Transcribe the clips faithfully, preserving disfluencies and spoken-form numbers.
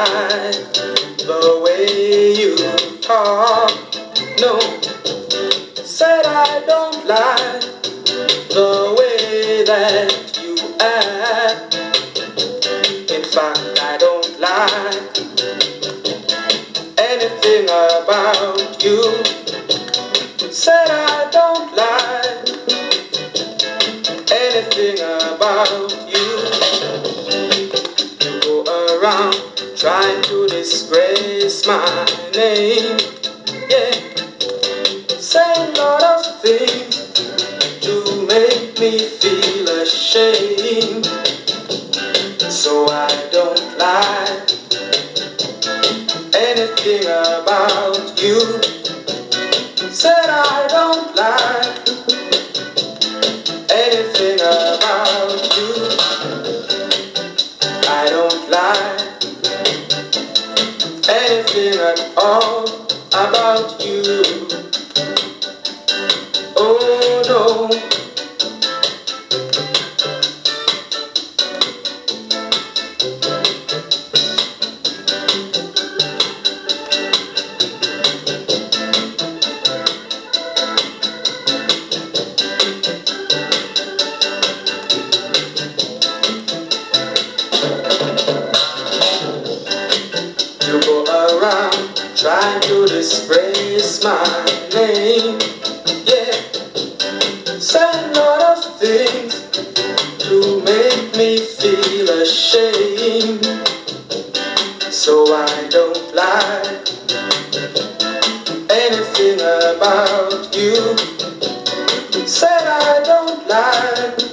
like the way you talk. No, said I don't like the way that you act. In fact, I don't like anything about you. Said I don't like anything about you. You go around trying to disgrace my name, yeah, saying a lot of things to make me feel ashamed. So I don't like anything about you. Said I don't like anything about you. I don't like anything at all about you. Oh no. You go around trying to disgrace my name, yeah, saying a lot of things to make me feel ashamed. So I don't like anything about you. Said I don't like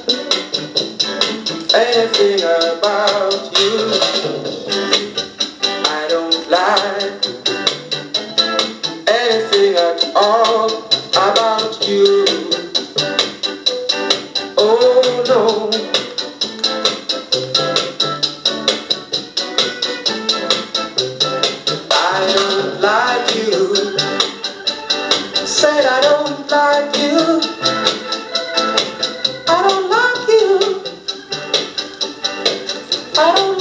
anything about you. I don't like anything at all about you. Oh no. I don't like you. Said I don't like you. I don't like you. I don't